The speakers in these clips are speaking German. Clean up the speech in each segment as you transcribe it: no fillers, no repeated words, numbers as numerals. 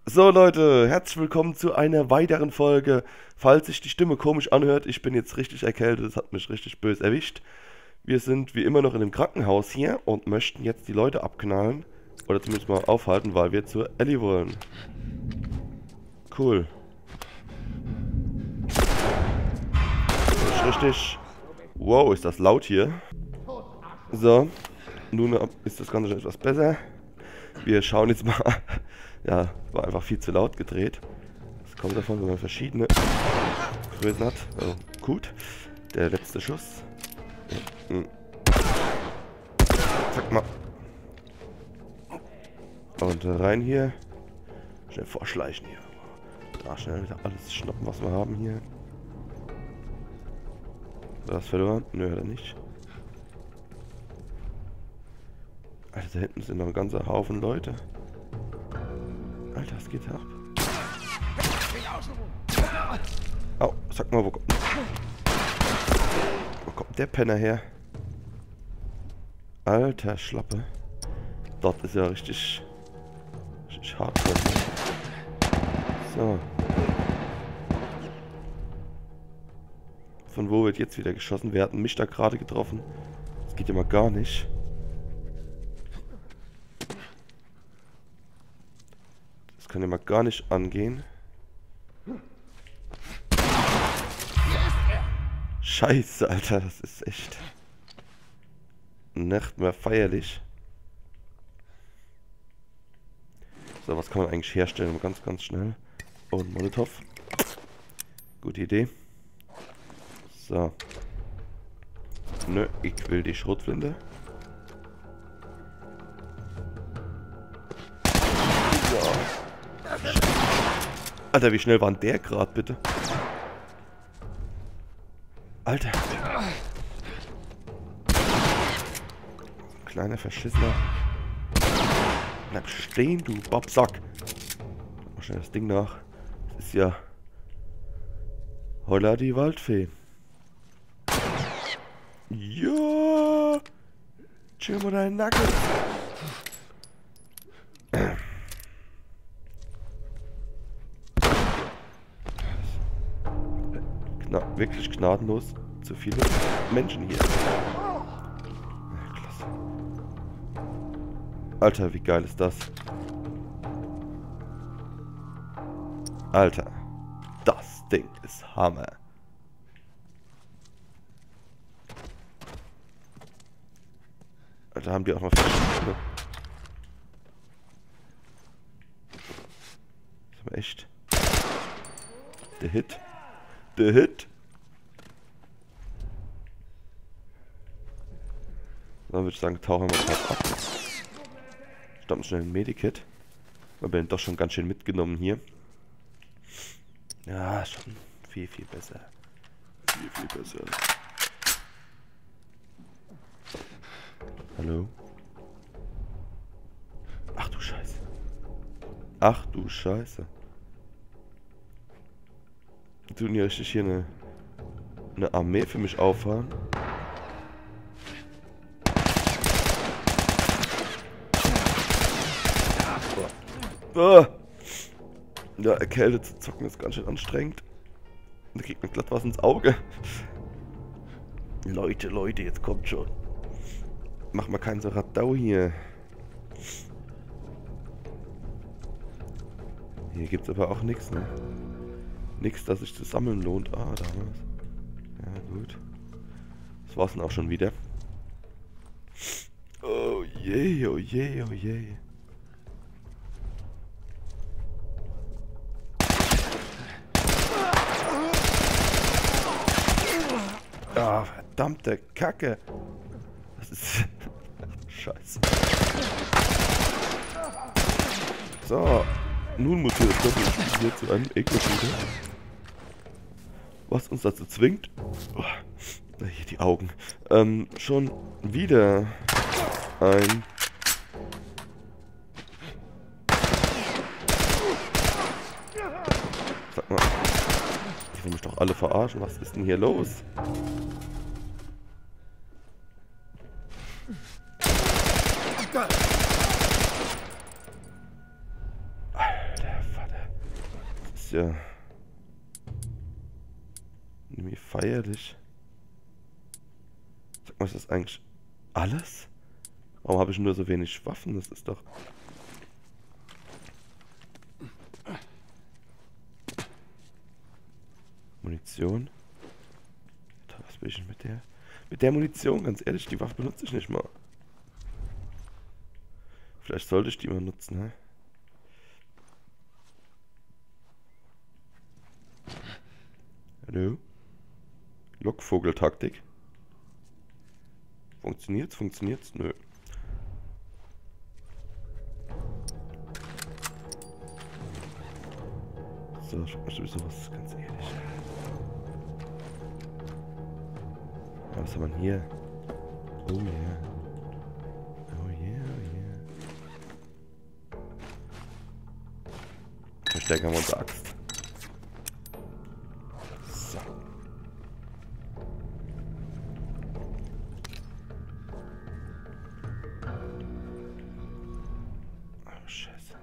So Leute, herzlich willkommen zu einer weiteren Folge. Falls sich die Stimme komisch anhört, ich bin jetzt richtig erkältet, es hat mich richtig böse erwischt. Wir sind wie immer noch in dem Krankenhaus hier und möchten jetzt die Leute abknallen. Oder zumindest mal aufhalten, weil wir zur Ellie wollen. Cool. Richtig. Wow, ist das laut hier. So, nun ist das Ganze schon etwas besser. Wir schauen jetzt mal. Ja, war einfach viel zu laut gedreht. Das kommt davon, wenn man verschiedene Größen hat. Oh, gut. Der letzte Schuss. Zack mal. Und rein hier. Schnell vorschleichen hier. Da schnell wieder alles schnappen, was wir haben hier. Was verloren? Nö, hat er nicht. Alter, da hinten sind noch ein ganzer Haufen Leute. Alter, was geht ab? Au, sag mal, wo kommt der Penner her? Alter Schlappe. Dort ist ja richtig hart drin. So. Von wo wird jetzt wieder geschossen? Wir hatten mich da gerade getroffen. Das geht ja mal gar nicht. Das kann ja mal gar nicht angehen. Scheiße, Alter, das ist echt nicht mehr feierlich. So, was kann man eigentlich herstellen? Ganz schnell. Oh, ein Molotow. Gute Idee. So. Nö, ich will die Schrotflinte. So. Alter, wie schnell war denn der gerade, bitte? Alter. Kleiner Verschissener. Bleib stehen, du Babsack. Mach schnell das Ding nach. Das ist ja... Holla die Waldfee. Ja. Chill mal deinen Nacken. Wirklich gnadenlos. Zu viele Menschen hier. Klasse. Alter, wie geil ist das? Alter. Das Ding ist Hammer. Alter, haben die auch noch verschiedene. Das ist aber echt. Der Hit. Der Hit. Dann würde ich sagen, tauchen wir mal ab. Stammt schnell ein Medikit. Wir haben doch schon ganz schön mitgenommen hier. Ja, schon viel besser. Viel besser. Hallo? Ach du Scheiße. Ach du Scheiße. Die tun ja richtig hier eine Armee für mich auffahren. Oh. Ja, erkältet zu zocken ist ganz schön anstrengend. Da kriegt man glatt was ins Auge. Leute, jetzt kommt schon. Mach mal keinen so Radau hier. Hier gibt's aber auch nichts, ne? Nichts, das sich zu sammeln lohnt. Ah, da haben wir's. Ja, gut. Das war's dann auch schon wieder. Oh je, oh je, oh je. Ah, verdammte Kacke. Das ist... Scheiße. So. Nun mutiert das Doppelspiel hier zu einem Ekelshooter. Was uns dazu zwingt... Oh, hier die Augen. Schon wieder ein... Sag mal... Ich will mich doch alle verarschen. Was ist denn hier los? Alter, ja irgendwie feierlich. Sag mal, ist das eigentlich alles? Warum habe ich nur so wenig Waffen? Das ist doch... Munition. Was will ich denn mit der? Mit der Munition, ganz ehrlich, die Waffe benutze ich nicht mal. Vielleicht sollte ich die mal nutzen, hä? Hallo? Lockvogeltaktik. Funktioniert's? Funktioniert's? Nö. So, ich mach sowieso was, ganz ehrlich. Was haben wir hier? Oh yeah. Oh yeah, oh yeah. Verstärken wir unsere Axt. So. Oh, Scheiße.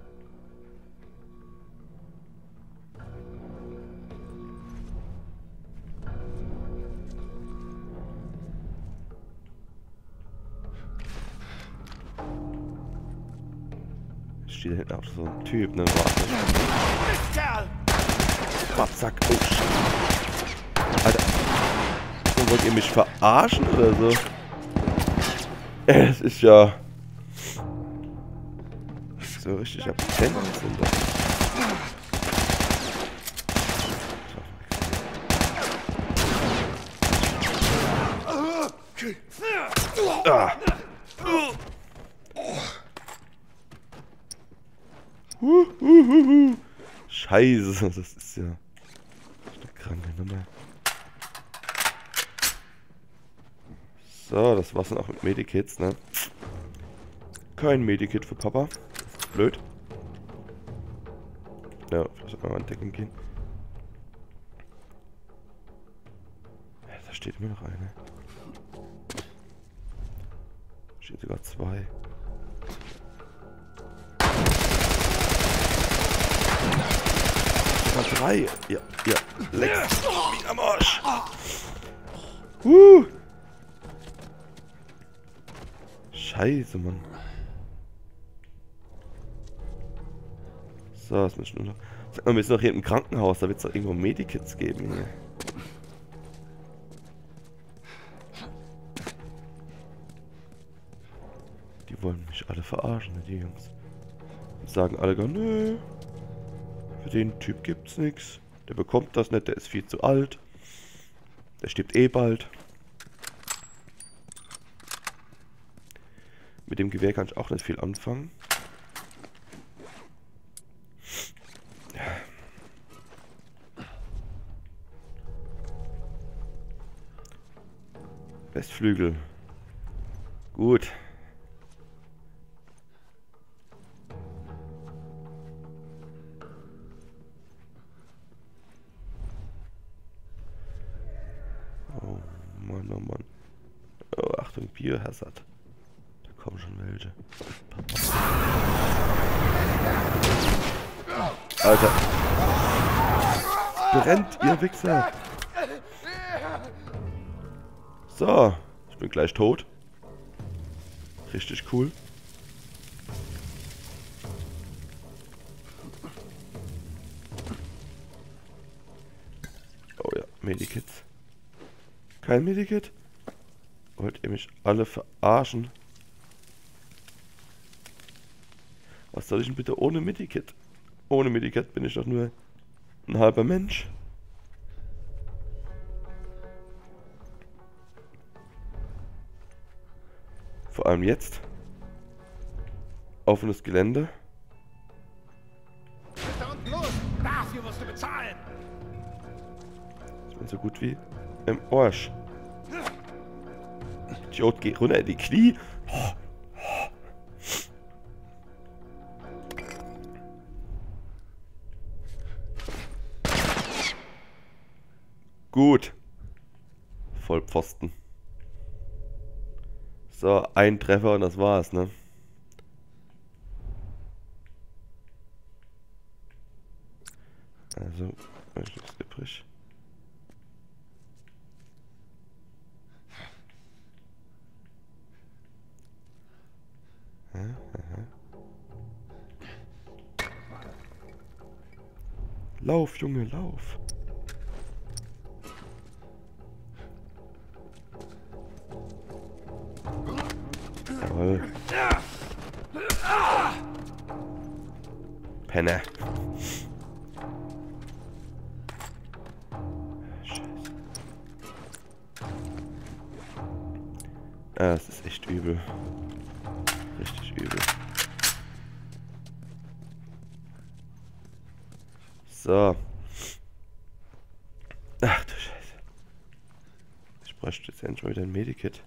Steht da hinten auch so ein Typ, ne? Warte. Zack. Oh, shit. Alter. So, wollt ihr mich verarschen oder so? Es ist ja... So richtig abtent sind das. Ah. Scheiße, das ist ja eine kranke Nummer. So, das war's dann auch mit Medikits, ne? Kein Medikit für Papa. Blöd. Ja, vielleicht soll man mal an Decken gehen. Ja, da steht immer noch eine. Steht sogar zwei. Sogar drei. Ja, ja. Lex. Wie am Arsch. Scheiße, Mann. So, das müssen wir noch. Sag mal, wir sind noch hier im Krankenhaus, da wird es doch irgendwo Medikits geben hier. Die wollen mich alle verarschen, ne, die Jungs. Und sagen alle gar, nö. Für den Typ gibt's nichts. Der bekommt das nicht, der ist viel zu alt. Der stirbt eh bald. Mit dem Gewehr kann ich auch nicht viel anfangen. Westflügel. Gut. Oh Mann, oh Mann. Oh, Achtung, Biohazard. Da kommen schon welche. Alter. Brennt, ihr Wichser. So. Ich bin gleich tot. Richtig cool. Oh ja, Medikits. Kein Medikit? Wollt ihr mich alle verarschen? Was soll ich denn bitte ohne Medikit? Ohne Medikit bin ich doch nur ein halber Mensch. Vor allem jetzt. Offenes Gelände. Da unten los! Dafür musst du bezahlen! Ich bin so gut wie im Arsch. Idiot, geh runter in die Knie. Gut. Vollpfosten. So, ein Treffer und das war's, ne? Also, ist übrig. Lauf, Junge, lauf. Jawohl. Penner. Scheiße. Ah, das ist echt übel. Richtig übel. So. Ach du Scheiße. Ich bräuchte jetzt endlich mal wieder ein Medikit.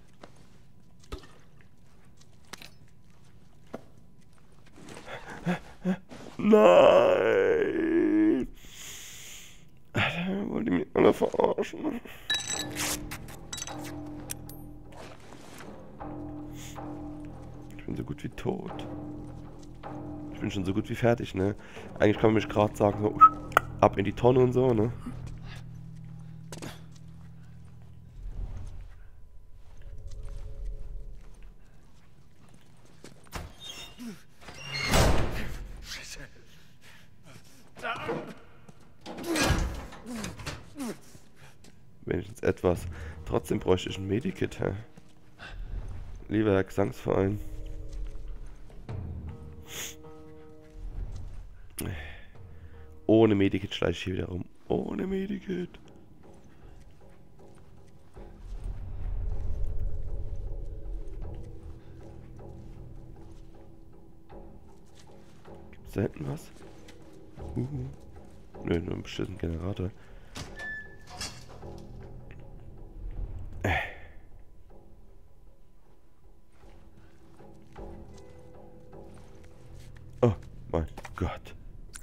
Nein! Alter, wollt ihr mich alle verarschen? Ich bin so gut wie tot. Ich bin schon so gut wie fertig, ne? Eigentlich kann man mich gerade sagen, so ab in die Tonne und so, ne? Wenigstens etwas. Trotzdem bräuchte ich ein Medikit, hä? Lieber Herr Gesangsverein. Ohne Medikit schleiche ich hier wieder rum. Ohne Medikit. Gibt's da hinten was? Nö, nur einen beschissenen Generator. Oh mein Gott.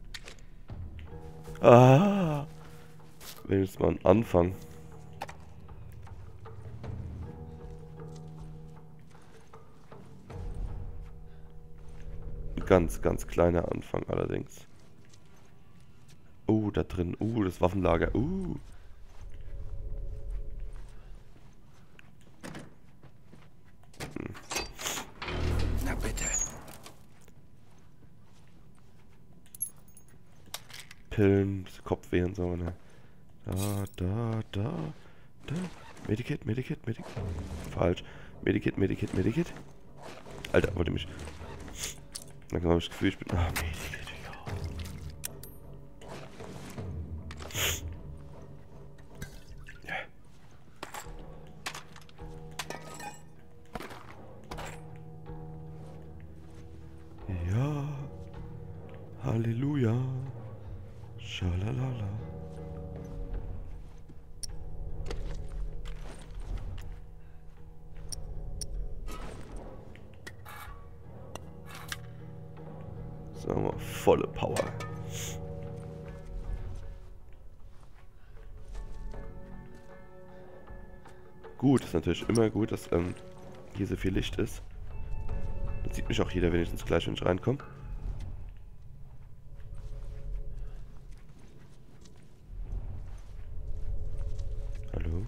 Ah! Wenigstens mal einen Anfang. Ein ganz, ganz kleiner Anfang allerdings. Da drin. Das Waffenlager. Na bitte. Pillen, Kopfweh und so, ne? Da. Medikit. Falsch. Medikit. Alter, wollte mich. Langsam habe ich das Gefühl, ich bin. Medikit, ja. Ja. Halleluja. Schalalala. Sagen wir volle Power. Gut, ist natürlich immer gut, dass hier so viel Licht ist. Dann sieht mich auch jeder wenigstens gleich, wenn ich reinkomme. Hallo?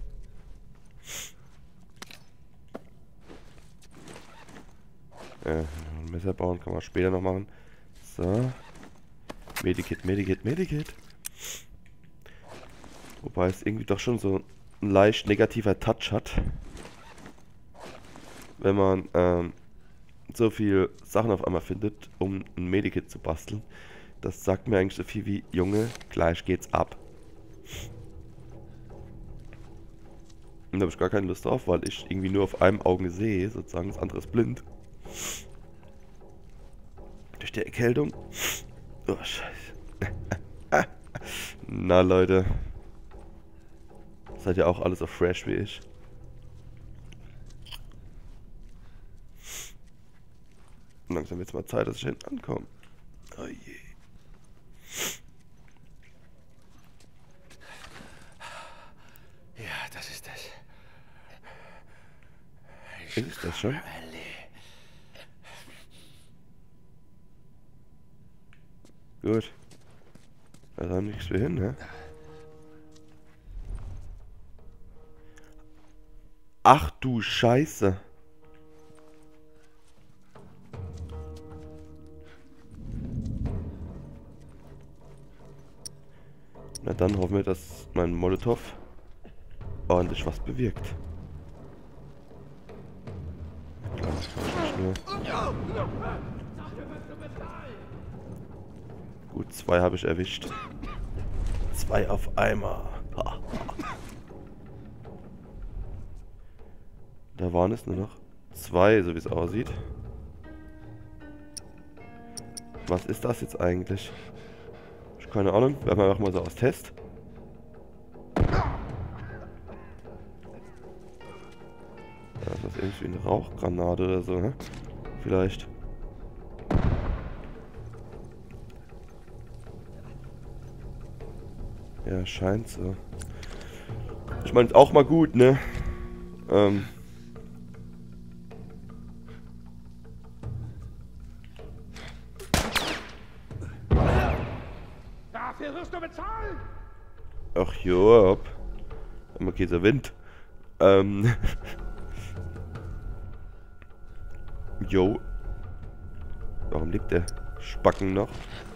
Ein Messer bauen kann man später noch machen. So. Medikit. Wobei es irgendwie doch schon so ein leicht negativer Touch hat. Wenn man so viel Sachen auf einmal findet, um ein Medikit zu basteln. Das sagt mir eigentlich so viel wie, Junge, gleich geht's ab. Und da habe ich gar keine Lust drauf, weil ich irgendwie nur auf einem Auge sehe, sozusagen, das andere ist blind. Durch die Erkältung. Oh, scheiße. Na, Leute. Seid ihr auch alle so fresh wie ich? Langsam wird's mal Zeit, dass ich hinten ankomme. Oh je. Ja, das ist es. Ist das schon? Gut. Da nichts mehr hin, ne? Ach du Scheiße. Na dann hoffen wir, dass mein Molotow ordentlich was bewirkt. Klar, das kann ich nicht mehr. Gut, 2 habe ich erwischt. 2 auf einmal. Ha. Da waren es nur noch 2, so wie es aussieht. Was ist das jetzt eigentlich? Ich keine Ahnung. Werden wir einfach mal so aus Test. Ja, das ist irgendwie eine Rauchgranate oder so, ne? Vielleicht. Ja, scheint so. Ich meine, ist auch mal gut, ne? Dafür wirst du bezahlen! Ach jo, immer geht der Wind. Jo. Warum lebt der Spacken noch?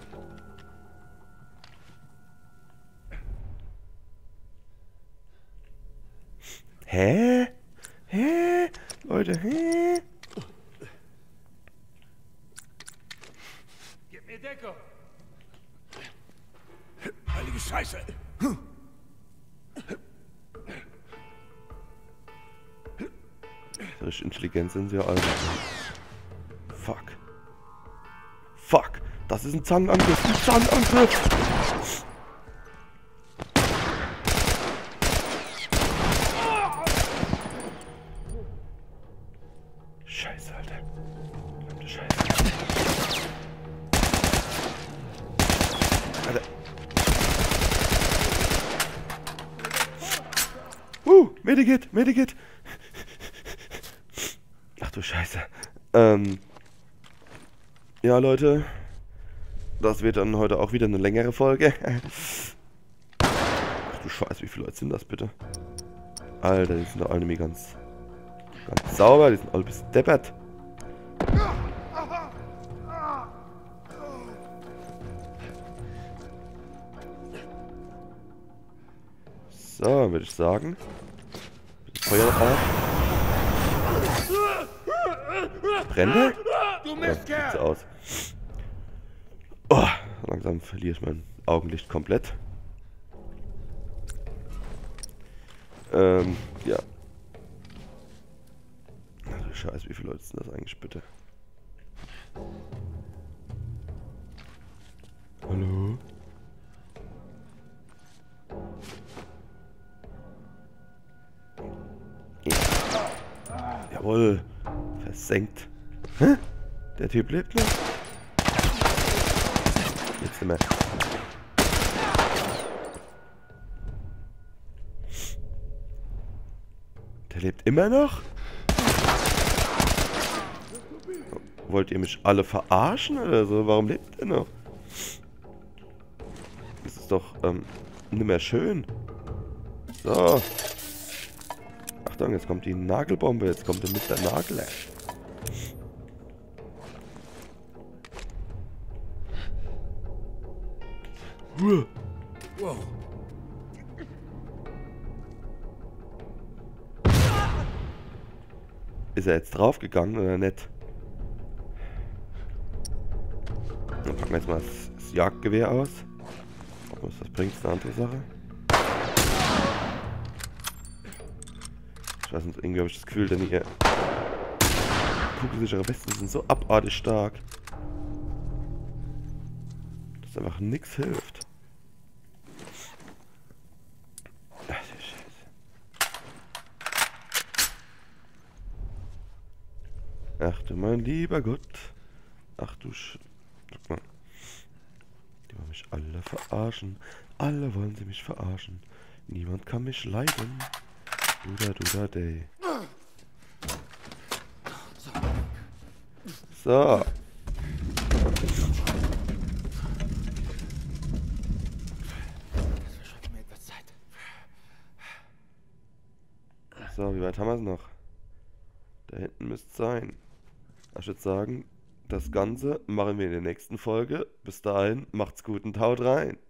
Hä? Hä? Leute, hä? Gib mir Deckung! Heilige Scheiße! Richtig intelligent sind sie ja alle. Fuck. Fuck! Das ist ein Zangenangriff! Ein Zangenangriff! Scheiße, Alter. Verdammte Scheiße. Alter. Medikit, Medikit. Ach du Scheiße. Ja, Leute. Das wird dann heute auch wieder eine längere Folge. Ach du Scheiße, wie viele Leute sind das bitte? Alter, die sind doch alle nämlich ganz sauber, die sind alle ein bisschen deppert. So, würde ich sagen. Feuer noch auf. Brennt er? Du Ja, Mistkerl! sieht's aus. Oh, langsam verliere ich mein Augenlicht komplett. Ja. Ach du Scheiße, wie viele Leute sind das eigentlich bitte? Hallo? Ja. Jawohl. Versenkt. Hä? Der Typ lebt noch? Jetzt nicht mehr. Der lebt immer noch? Wollt ihr mich alle verarschen oder so? Warum lebt er noch? Das ist doch nicht mehr schön. So. Achtung, jetzt kommt die Nagelbombe. Jetzt kommt der Mr. Nagel. Wow. Ist er jetzt draufgegangen oder nicht? Dann packen wir jetzt mal das Jagdgewehr aus. Ob uns das bringt, ist eine andere Sache. Ich weiß nicht, irgendwie habe ich das Gefühl, denn ihr kugelsichere Westen sind so abartig stark, dass einfach nichts hilft. Ach du Scheiße. Ach du mein lieber Gott. Ach du Guck mal. Die wollen mich alle verarschen. Alle wollen sie mich verarschen. Niemand kann mich leiden. Du da day. So. So, wie weit haben wir es noch? Da hinten müsste es sein. Ich würde sagen, das Ganze machen wir in der nächsten Folge. Bis dahin, macht's gut und haut rein.